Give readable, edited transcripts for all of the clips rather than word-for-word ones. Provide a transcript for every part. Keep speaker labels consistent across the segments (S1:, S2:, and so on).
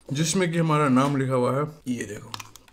S1: जिसमें कि हमारा नाम लिखा हुआ है। ये देखो,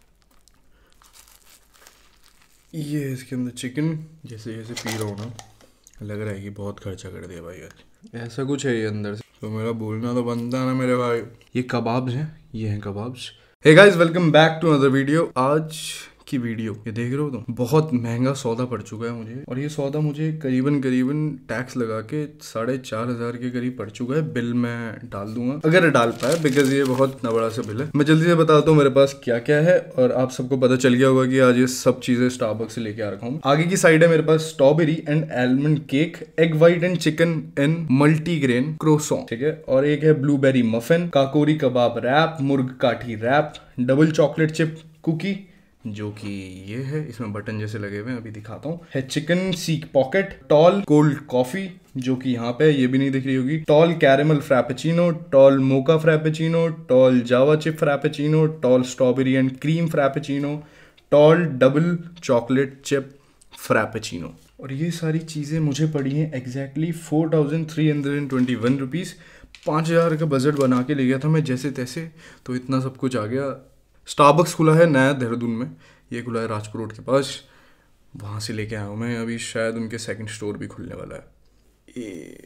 S1: ये इसके अंदर चिकन। जैसे जैसे पी रहा हूँ ना, लग रहा है कि बहुत खर्चा कर दिया भाई आज। ऐसा कुछ है ये अंदर से, तो मेरा बोलना तो बनता है ना मेरे भाई। ये कबाब्स हैं, ये हैं kebabs. Hey guys, welcome back to another video. आज की वीडियो ये देख रहे हो तुम, बहुत महंगा सौदा पड़ चुका है मुझे, और ये सौदा मुझे करीबन करीबन टैक्स लगा के 4,500 के करीब पड़ चुका है। बिल मैं डाल दूंगा अगर डाल पाया, बिकॉज ये बहुत इतना बड़ा सा बिल है। मैं जल्दी से बताता हूँ मेरे पास क्या क्या है, और आप सबको पता चल गया होगा कि आज ये सब चीजें स्टारबक्स से लेके आ रखा हूँ। आगे की साइड है मेरे पास strawberry and almond cake, egg white and chicken and multigrain croissant, ठीक है। और एक है blueberry muffin, Kakori kebab wrap, murgh kathi wrap, double chocolate chip cookie, जो कि ये है, इसमें बटन जैसे लगे हुए हैं, अभी दिखाता हूँ, है chicken seekh pocket, tall cold coffee जो कि यहाँ पे ये भी नहीं दिख रही होगी, tall caramel frappuccino, tall mocha frappuccino, tall java chip frappuccino, tall strawberry and cream frappuccino, tall double chocolate chip frappuccino. और ये सारी चीज़ें मुझे पड़ी हैं एग्जैक्टली 4,321 रुपीज़। 5,000 का बजट बना के ले गया था मैं जैसे तैसे, तो इतना सब कुछ आ गया। स्टारबक्स खुला है नया देहरादून में, ये खुला है राजपुर रोड के पास, वहाँ से लेके आया हूँ मैं। अभी शायद उनके सेकंड स्टोर भी खुलने वाला है। ये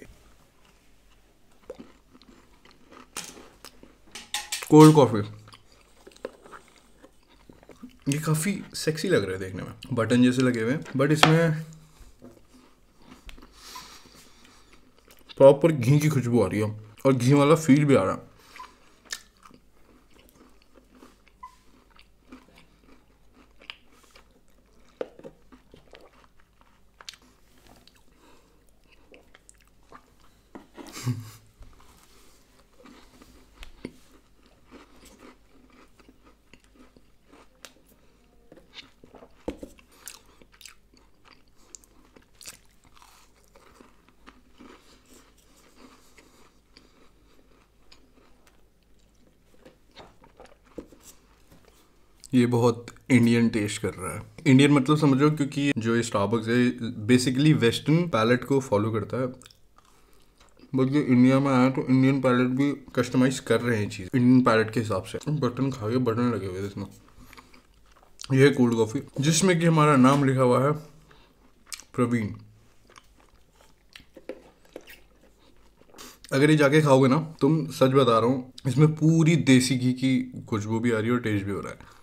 S1: कोल्ड कॉफ़ी, ये काफ़ी सेक्सी लग रहा है देखने में, बटन जैसे लगे हुए हैं, बट इसमें प्रॉपर घी की खुशबू आ रही है और घी वाला फील भी आ रहा है। ये बहुत इंडियन टेस्ट कर रहा है। इंडियन मतलब समझो, क्योंकि जो ये स्टारबक्स है बेसिकली वेस्टर्न पैलेट को फॉलो करता है, बल्कि इंडिया में आया तो इंडियन पैलेट भी कस्टमाइज कर रहे हैं चीज़ इंडियन पैलेट के हिसाब से। बटन खा के बटन लगे हुए थे इसमें। यह है कोल्ड कॉफ़ी, जिसमें कि हमारा नाम लिखा हुआ है प्रवीण। अगर ये जाके खाओगे ना, तुम सच बता रहा हूँ, इसमें पूरी देसी घी की खुशबू भी आ रही है और टेस्ट भी हो रहा है।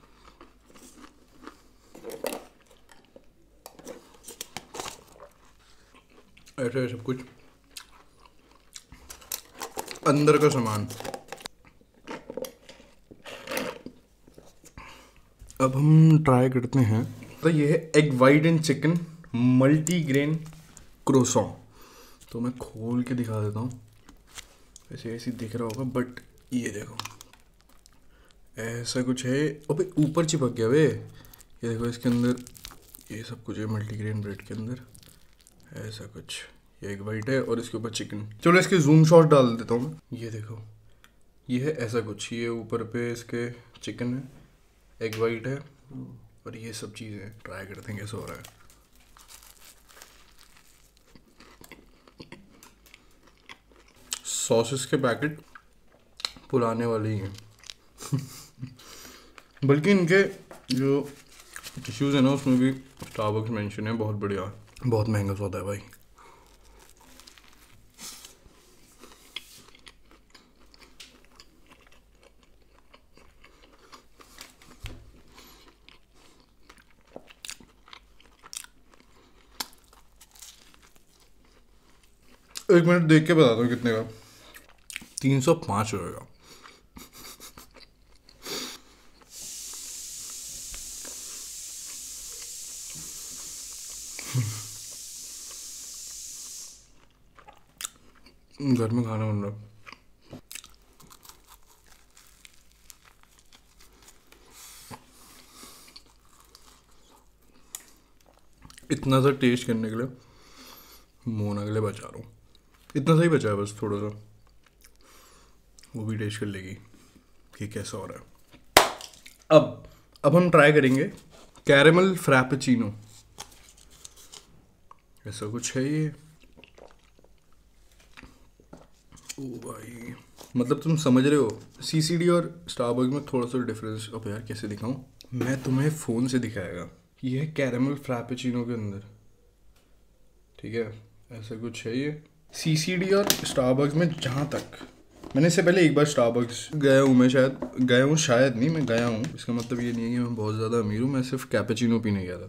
S1: ऐसा है सब कुछ, अंदर का सामान। अब हम ट्राई करते हैं। तो ये है egg white and chicken multigrain croissant. तो मैं खोल के दिखा देता हूँ, ऐसे ऐसे दिख रहा होगा, बट ये देखो ऐसा कुछ है। अबे ऊपर चिपक गया वे, ये देखो इसके अंदर ये सब कुछ है मल्टीग्रेन ब्रेड के अंदर, ऐसा कुछ। ये एग वाइट है और इसके ऊपर चिकन। चलो इसके जूम शॉट डाल देता हूँ मैं। ये देखो, ये है ऐसा कुछ, ये ऊपर पे इसके चिकन है, एग वाइट है, और ये सब चीज़ें ट्राई करते हैं कैसे हो रहा है। सॉसेस के पैकेट पुराने वाले ही हैं बल्कि इनके जो टिश्यूज़ है ना, उसमें भी स्टारबक्स मेंशन है। बहुत बढ़िया, बहुत महंगा सौदा है भाई। एक मिनट देख के बताता हूँ कितने का। 305 रुपये का। घर में खाना बन रहा। इतना सा टेस्ट करने के लिए मोना के लिए बचा रहा हूँ। इतना सा ही बचा है बस, थोड़ा सा, वो भी टेस्ट कर लेगी कि कैसा हो रहा है। अब हम ट्राई करेंगे कैरेमल फ्रैपेचिनो। ऐसा कुछ है ये। ओ भाई, मतलब तुम समझ रहे हो, सीसीडी और स्टारबक्स में थोड़ा सा डिफरेंस। अब यार कैसे दिखाऊं, मैं तुम्हें फ़ोन से दिखाएगा। ये है कैरेमल फ्रैपेचिनो के अंदर, ठीक है, ऐसा कुछ है ये। सीसीडी और स्टारबक्स में जहाँ तक, मैंने इससे पहले एक बार स्टारबक्स गया हूँ, मैं शायद नहीं, मैं गया हूँ। इसका मतलब ये नहीं है कि मैं बहुत ज़्यादा अमीर हूँ, मैं सिर्फ कैपेचिनो पीने गया था।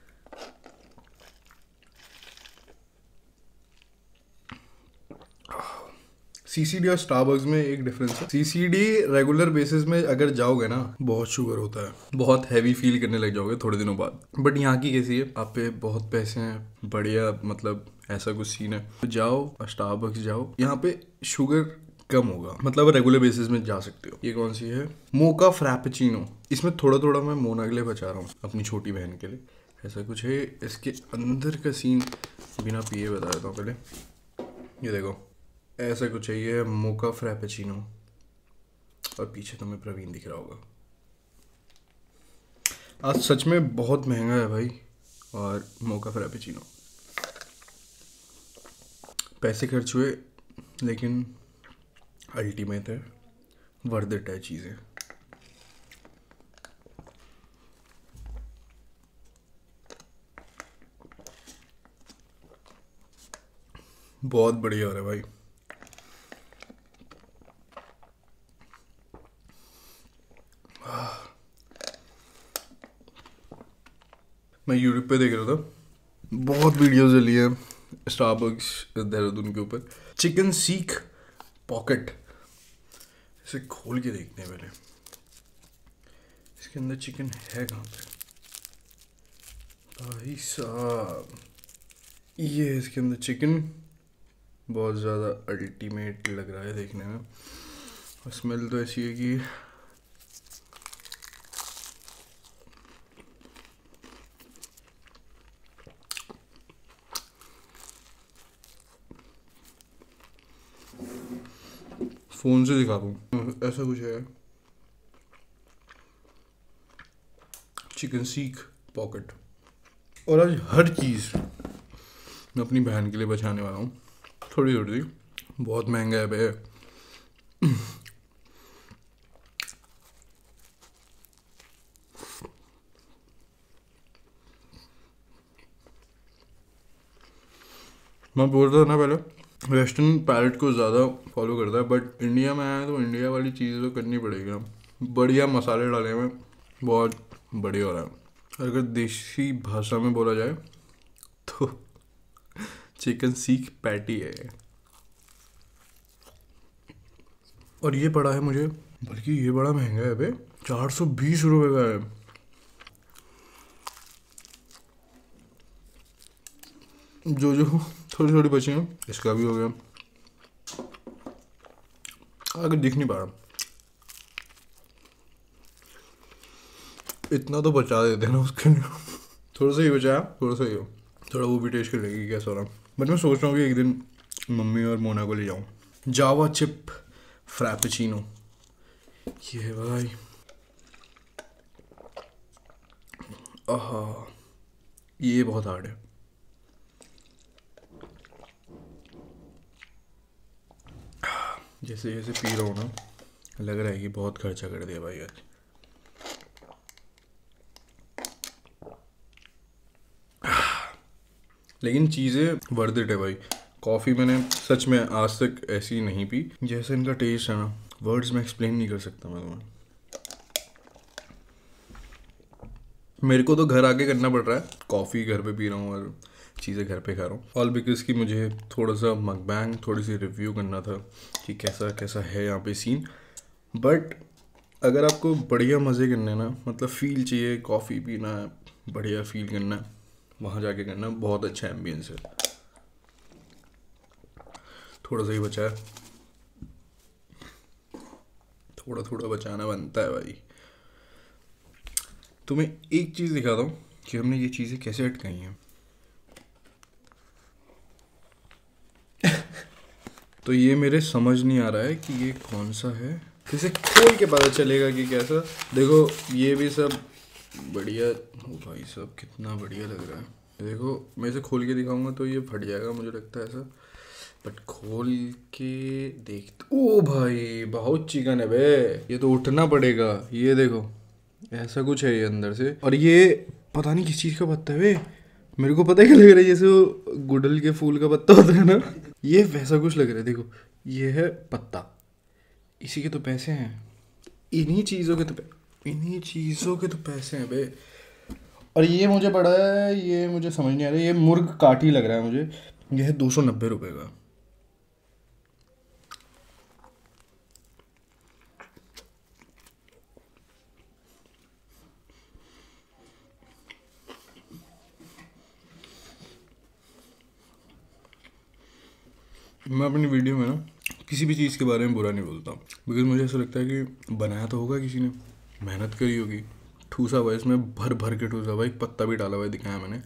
S1: सीसीडी और स्टारबक्स में एक डिफरेंस है। सीसीडी रेगुलर बेसिस में अगर जाओगे ना, बहुत शुगर होता है, बहुत हैवी फील करने लग जाओगे थोड़े दिनों बाद। बट यहाँ की कैसी है, आप पे बहुत पैसे हैं, बढ़िया, मतलब ऐसा कुछ सीन है, तो जाओ स्टारबक्स जाओ, यहाँ पे शुगर कम होगा, मतलब रेगुलर बेसिस में जा सकते हो। ये कौन सी है, मोका फ्रैपेचिनो। इसमें थोड़ा थोड़ा मैं मोना के लिए बचा रहा हूँ, अपनी छोटी बहन के लिए, ऐसा कुछ है। इसके अंदर का सीन बिना पिए बता देता हूँ पहले। ये देखो ऐसा कुछ है, ये है मोका फ्रैपेचिनो, और पीछे तुम्हें प्रवीण दिख रहा होगा। आज सच में बहुत महंगा है भाई, और मोका फ्रैपेचिनो, पैसे खर्च हुए लेकिन अल्टीमेट है, वर्थ इट है चीज़ें। बहुत बढ़िया हो रहा है भाई। मैं यूट्यूब पे देख रहा था, बहुत वीडियोस चली है स्टारबक्स देहरादून के ऊपर। चिकन सीख पॉकेट, इसे खोल के देखते हैं पहले, इसके अंदर चिकन है कहाँ पे भाई साहब। ये है इसके अंदर चिकन, बहुत ज़्यादा अल्टीमेट लग रहा है देखने में, और स्मेल तो ऐसी है कि फ़ोन से दिखा दूँ, ऐसा कुछ है। चिकन सीख पॉकेट, और आज हर चीज़ मैं अपनी बहन के लिए बचाने वाला हूँ, थोड़ी थोड़ी, बहुत महंगा है बे। मैं बोल रहा था ना पहले, वेस्टर्न पैलेट को ज़्यादा फॉलो करता है, बट इंडिया में आया तो इंडिया वाली चीज़ तो करनी पड़ेगी ना। बढ़िया मसाले डाले हुए, बहुत बढ़िया हो रहा है। अगर देसी भाषा में बोला जाए तो चिकन सीख पैटी है, और ये पड़ा है मुझे, बल्कि ये बड़ा महंगा है बे, 420 रुपये का है। जो थोड़ी थोड़ी बची हैं, इसका भी हो गया, आगे दिख नहीं पा रहा, इतना तो बचा देते ना उसके लिए। थोड़ा सा ही बचाया, थोड़ा सा ही हो, थोड़ा वो भी टेस्ट कर लेगी कैसा हो रहा। बट मैं सोच रहा हूँ कि एक दिन मम्मी और मोना को ले जाऊँ। जावा चिप फ्रैपेचिनो, ये है भाई, आहा, ये बहुत हार्ड है। जैसे जैसे पी रहा हूँ ना, लग रहा है कि बहुत खर्चा कर दिया भाई आज। लेकिन चीज़ें वर्थ इट है भाई। कॉफ़ी मैंने सच में आज तक ऐसी नहीं पी, जैसे इनका टेस्ट है ना, वर्ड्स में एक्सप्लेन नहीं कर सकता मैं तुम्हें। मेरे को तो घर आके करना पड़ रहा है, कॉफ़ी घर पे पी रहा हूँ और चीज़ें घर पे खा रहा हूँ, ऑल बिकॉज कि मुझे थोड़ा सा मकबैंग, थोड़ी सी रिव्यू करना था कि कैसा कैसा है यहाँ पे सीन। बट अगर आपको बढ़िया मज़े करने ना, मतलब फ़ील चाहिए, कॉफ़ी पीना है, बढ़िया फील करना है, वहाँ जाके करना, बहुत अच्छा एम्बियंस है। थोड़ा सा ही बचा है, थोड़ा थोड़ा बचाना बनता है भाई। तुम्हें एक चीज़ दिखाता हूँ कि हमने ये चीज़ें कैसे अटकाई हैं। तो ये मेरे समझ नहीं आ रहा है कि ये कौन सा है, इसे खोल के पता चलेगा कि कैसा। देखो ये भी सब बढ़िया, ओ भाई साहब कितना बढ़िया लग रहा है। देखो मैं इसे खोल के दिखाऊंगा तो ये फट जाएगा मुझे लगता है ऐसा। बट खोल के देख, ओ भाई बहुत चिकन है बे, ये तो उठना पड़ेगा। ये देखो ऐसा कुछ है ये अंदर से, और ये पता नहीं किस चीज का पत्ता है बे, मेरे को पता ही लग रहा है जैसे वो गुड़हल के फूल का पत्ता होता है ना, ये वैसा कुछ लग रहा है। देखो ये है पत्ता, इसी के तो पैसे हैं, इन्हीं चीज़ों के तो पैसे हैं बे। और ये मुझे पड़ा है, ये मुझे समझ नहीं आ रहा, ये मुर्ग काठी लग रहा है मुझे। ये है 290 रुपये का। मैं अपनी वीडियो में ना किसी भी चीज़ के बारे में बुरा नहीं बोलता, बिकॉज मुझे ऐसा लगता है कि बनाया तो होगा किसी ने, मेहनत करी होगी, ठूसा हुआ इसमें, भर भर के ठूसा हुआ, एक पत्ता भी डाला हुआ है, दिखाया मैंने।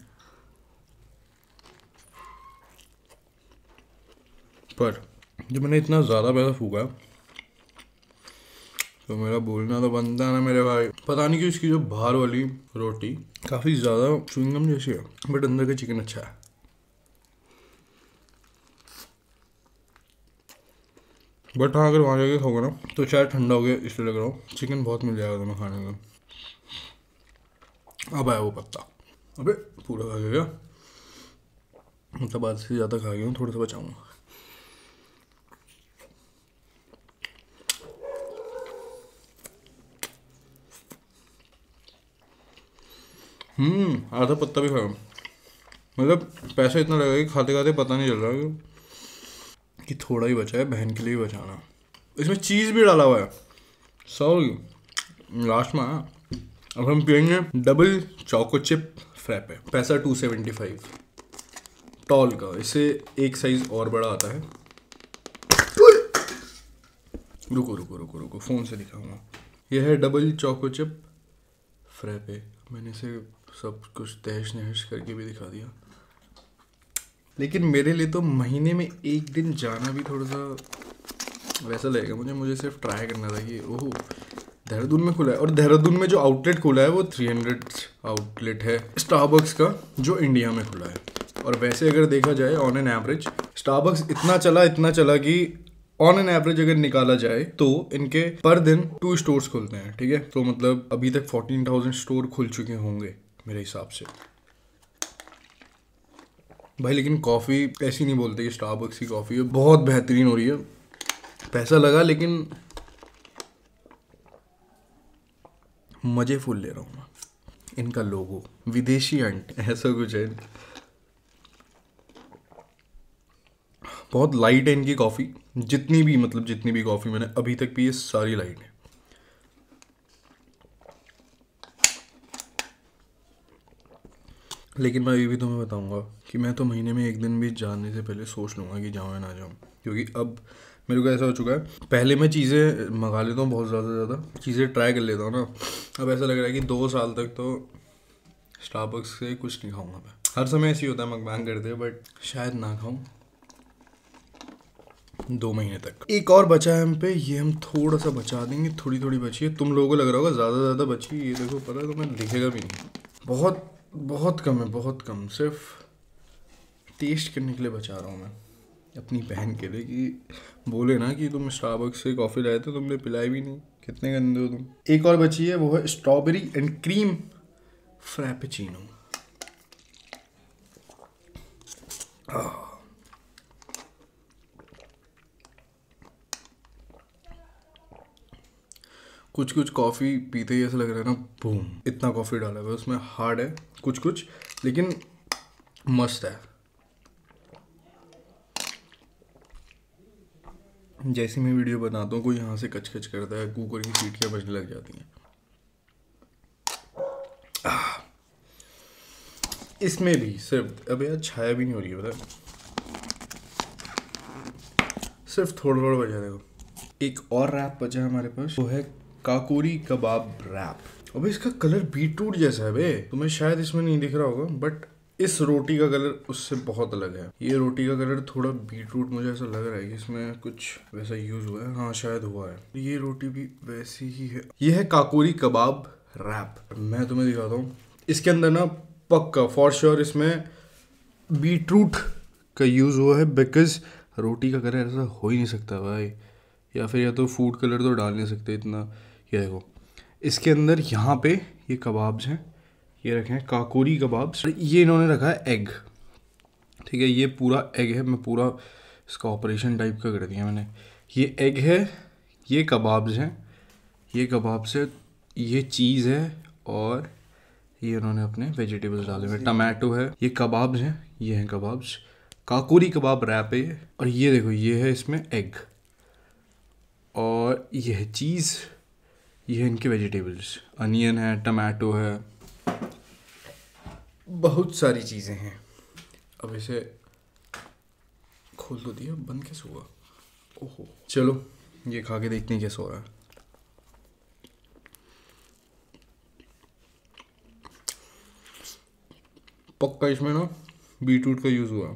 S1: पर जब मैंने इतना ज़्यादा पैसा फूका तो मेरा बोलना तो बनता है ना मेरे भाई। पता नहीं क्यों इसकी जो बाहर वाली रोटी काफ़ी ज़्यादा च्युइंगम जैसी है, बट अंदर का चिकन अच्छा है। बट हाँ, अगर वहाँ जाके खाओगे ना तो शायद ठंडा हो गया इसलिए लग रहा हो, चिकन बहुत मिल जाएगा तुम्हें खाने का। अब आया वो पत्ता, अबे पूरा खा गया, मतलब आज से ज़्यादा खा गया हूँ, थोड़ा सा बचाऊँगा। आधा पत्ता भी खाया, मतलब पैसा इतना लगेगा कि खाते खाते पता नहीं चल रहा कि थोड़ा ही बचा है, बहन के लिए ही बचाना। इसमें चीज़ भी डाला हुआ है, सॉरी लास्ट में। अब हम पियेंगे डबल चोको चिप फ्रैपे, पैसा 275 टॉल का, इससे एक साइज और बड़ा आता है। रुको रुको रुको रुको, फ़ोन से दिखाऊंगा। यह है डबल चोको चिप फ्रैपे, मैंने इसे सब कुछ तहश नहश करके भी दिखा दिया, लेकिन मेरे लिए तो महीने में एक दिन जाना भी थोड़ा सा वैसा लगेगा। मुझे सिर्फ ट्राई करना था कि ओह देहरादून में खुला है, और देहरादून में जो आउटलेट खुला है वो 300 आउटलेट है स्टारबक्स का, जो इंडिया में खुला है। और वैसे अगर देखा जाए ऑन एन एवरेज स्टारबक्स इतना चला कि ऑन एन एवरेज अगर निकाला जाए तो इनके पर दिन 2 स्टोर्स खुलते हैं, ठीक है। तो मतलब अभी तक 14,000 स्टोर खुल चुके होंगे मेरे हिसाब से भाई। लेकिन कॉफ़ी ऐसी नहीं बोलते कि स्टारबक्स की कॉफ़ी है बहुत बेहतरीन हो रही है, पैसा लगा लेकिन मज़े फुल ले रहा हूँ मैं। इनका लोगो विदेशी अंट ऐसा कुछ है, बहुत लाइट है इनकी कॉफ़ी, जितनी भी कॉफ़ी मैंने अभी तक पी है सारी लाइट है। लेकिन मैं अभी भी तुम्हें बताऊंगा कि मैं तो महीने में एक दिन भी जाने से पहले सोच लूँगा कि जाऊँ या ना जाऊँ, क्योंकि अब मेरे को ऐसा हो चुका है, पहले मैं चीज़ें मंगा लेता हूँ बहुत ज़्यादा चीज़ें ट्राई कर लेता हूँ ना, अब ऐसा लग रहा है कि 2 साल तक तो स्टारबक्स से कुछ नहीं खाऊंगा मैं। हर समय ऐसे ही होता है, मकबांग करते हैं, बट शायद ना खाऊं 2 महीने तक। एक और बचा है हम पे, ये हम थोड़ा सा बचा देंगे, थोड़ी थोड़ी बची है। तुम लोगों को लग रहा होगा ज़्यादा बची, ये देखो पता है तुम्हें दिखेगा भी नहीं, बहुत कम है, बहुत कम, सिर्फ टेस्ट करने के लिए बचा रहा हूँ मैं अपनी बहन के लिए, कि बोले ना कि तुम स्टारबक्स से कॉफ़ी लाए थे, तुमने पिलाई भी नहीं, कितने गंदे हो तुम। एक और बची है, वो है स्ट्रॉबेरी एंड क्रीम फ्रैपेचिनो। कुछ कॉफ़ी पीते ही ऐसा लग रहा है ना बूम, इतना कॉफ़ी डाला हुआ है उसमें, हार्ड है कुछ लेकिन मस्त है। जैसे मैं वीडियो बनाता हूँ कोई यहाँ से कच करता है, कुकर की सीटियाँ बजने लग जाती हैं। इसमें भी सिर्फ, अब यार छाया भी नहीं हो रही है पता, सिर्फ थोड़ा बचा। देखो एक और रैप बचा है हमारे पास, वो है काकोरी कबाब रैप। अबे इसका कलर बीटरूट जैसा है बे, तुम्हें शायद इसमें नहीं दिख रहा होगा, बट इस रोटी का कलर उससे बहुत अलग है। ये रोटी का कलर थोड़ा बीटरूट, मुझे ऐसा लग रहा है कि इसमें कुछ वैसा यूज हुआ है, हाँ शायद हुआ है। ये रोटी भी वैसी ही है। ये है काकोरी कबाब रैप, मैं तुम्हें दिखाता हूँ। इसके अंदर ना पक्का फॉर श्योर इसमें बीटरूट का यूज हुआ है, बिकॉज रोटी का कलर ऐसा हो ही नहीं सकता भाई, या फिर या तो फूड कलर तो डाल नहीं सकते इतना। ये देखो इसके अंदर यहाँ पे ये कबाब्स हैं, ये रखे हैं काकोरी कबाब्स। ये इन्होंने रखा है एग, ठीक है, ये पूरा एग है। मैं पूरा इसका ऑपरेशन टाइप का कर दिया मैंने। ये एग है, ये कबाब्स हैं, ये कबाब्स है, ये चीज़ है, और ये उन्होंने अपने वेजिटेबल्स डाले हुए, टमाटो है, ये कबाब्स हैं, ये हैं कबाब्स, काकोरी कबाब रैप है ये। और ये देखो ये है इसमें एग, और ये है चीज़, ये है इनके वेजिटेबल्स, अनियन है, टमाटो है, बहुत सारी चीज़ें हैं। अब इसे खोल तो दिया, बंद कैसे हुआ? ओहो, चलो ये खा के देखते हैं कैसा हो रहा है। पक्का इसमें ना बीटरूट का यूज़ हुआ।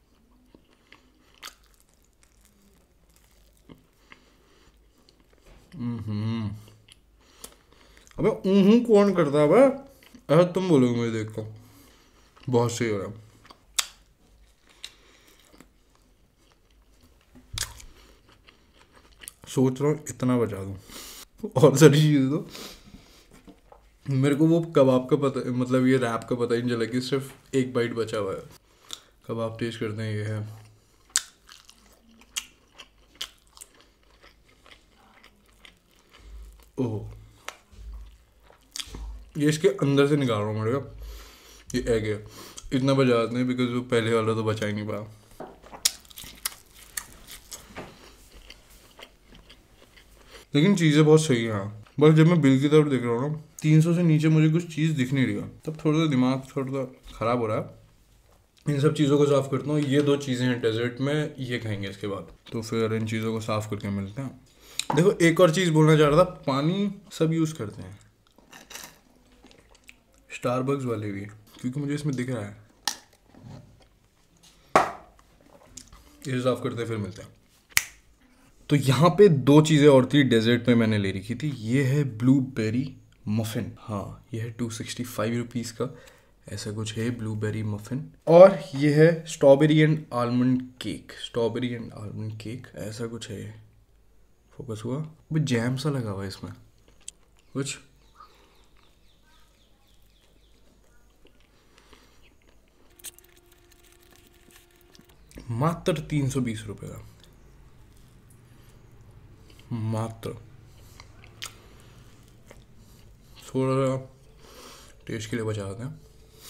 S1: अबे कौन करता है भाई? ऐसा तुम बोलोगे मुझे देख कर। बहुत सही हो रहा है। सोच रहा हूँ इतना बचा दूँ और सारी चीज़ें तो मेरे को वो कबाब का पता, मतलब ये रैप का पता ही नहीं चला कि सिर्फ एक बाइट बचा हुआ है। कबाब टेस्ट करते हैं, ये है ओह, ये इसके अंदर से निकाल रहा हूँ मेरे का, ये एग है। इतना बचा नहीं बिकॉज वो पहले वाला तो बचा ही नहीं पाया। लेकिन चीज़ें बहुत सही हैं। बस जब मैं बिल की तरफ देख रहा हूँ ना, 300 से नीचे मुझे कुछ चीज़ दिख नहीं रही है, तब थोड़ा सा दिमाग थोड़ा सा ख़राब हो रहा है। इन सब चीज़ों को साफ़ करता हूँ। ये 2 चीज़ें हैं डेजर्ट में, ये खाएंगे इसके बाद, तो फिर इन चीज़ों को साफ़ करके मिलते हैं। देखो एक और चीज़ बोलना चाह रहा था, पानी सब यूज़ करते हैं, स्टारबक्स वाले भी, क्योंकि मुझे इसमें दिख रहा है। ये साफ़ करते फिर मिलते हैं। तो यहाँ पे 2 चीज़ें और थी डेजर्ट में मैंने ले रखी थी। ये है ब्लूबेरी मफ़िन, हाँ ये है 265 रुपीज़ का, ऐसा कुछ है ब्लूबेरी मफ़िन। और ये है strawberry and almond cake, strawberry and almond cake ऐसा कुछ है। ये फोकस हुआ? वो जैम सा लगा हुआ है इसमें कुछ। मात्र 320 रुपये का, मात्र। थोड़ा टेस्ट के लिए बचा देते हैं।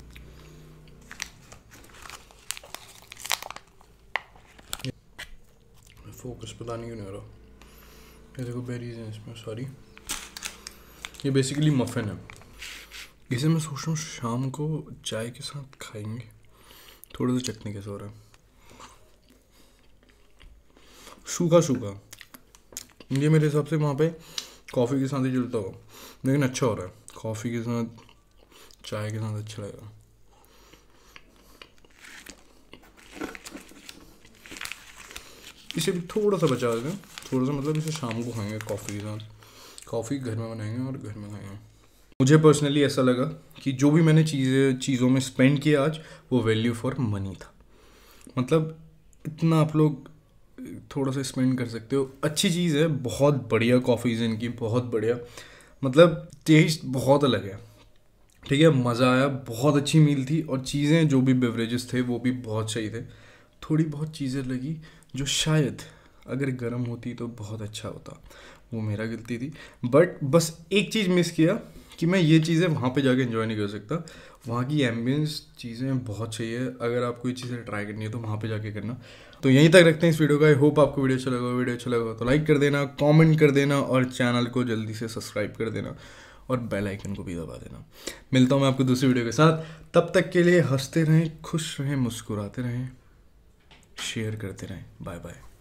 S1: फोकस पता नहीं क्यों नहीं हो रहा। ये देखो बेरीज हैं इसमें सारी। ये बेसिकली मफ़िन है। इसे मैं सोच रहा हूँ शाम को चाय के साथ खाएंगे। थोड़ा सा चटनी कैसा हो रहा है, सूखा सूखा। ये मेरे हिसाब से वहाँ पे कॉफ़ी के साथ ही चलता हो, लेकिन अच्छा हो रहा है। कॉफ़ी के साथ, चाय के साथ अच्छा लगेगा। इसे भी थोड़ा सा बचा देते हैं, थोड़ा सा, मतलब इसे शाम को खाएंगे कॉफ़ी के साथ। कॉफ़ी घर में बनाएंगे और घर में खाएंगे। मुझे पर्सनली ऐसा लगा कि जो भी मैंने चीज़ों में स्पेंड किया आज, वो वैल्यू फॉर मनी था। मतलब इतना आप लोग थोड़ा सा स्पेंड कर सकते हो। अच्छी चीज़ है, बहुत बढ़िया कॉफ़ीज़ इनकी, बहुत बढ़िया, मतलब टेस्ट बहुत अलग है, ठीक है। मज़ा आया, बहुत अच्छी मील थी, और चीज़ें जो भी बेवरेजेस थे वो भी बहुत सही थे। थोड़ी बहुत चीज़ें लगी जो शायद अगर गर्म होती तो बहुत अच्छा होता, वो मेरा गलती थी। बट बस एक चीज़ मिस किया कि मैं ये चीज़ें वहाँ पे जाके एंजॉय नहीं कर सकता। वहाँ की एम्बियंस चीज़ें बहुत चाहिए। अगर आपको ये चीज़ें ट्राई करनी है तो वहाँ पे जाके करना। तो यहीं तक रखते हैं इस वीडियो का। आई होप आपको वीडियो अच्छा लगा। वीडियो अच्छा लगा तो लाइक कर देना, कमेंट कर देना, और चैनल को जल्दी से सब्सक्राइब कर देना, और बेल आइकन को भी दबा देना। मिलता हूँ मैं आपको दूसरी वीडियो के साथ। तब तक के लिए हंसते रहें, खुश रहें, मुस्कुराते रहें, शेयर करते रहें। Bye bye.